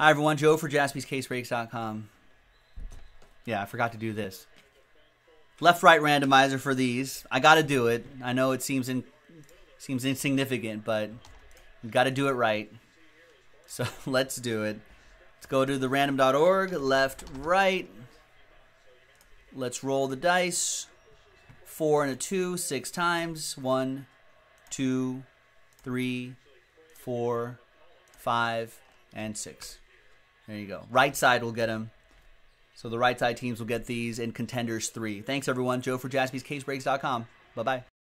Hi, everyone. Joe for JaspysCaseBreaks.com. Yeah, I forgot to do this. Left-right randomizer for these. I got to do it. I know it seems insignificant, but you got to do it right. So let's do it. Let's go to the random.org. Left, right. Let's roll the dice. 4 and a 2, 6 times. 1, 2, 3, 4, 5, and 6. There you go. Right side will get them. So the right side teams will get these, and Contenders 3. Thanks, everyone. Joe for JaspysCaseBreaks.com. Bye-bye.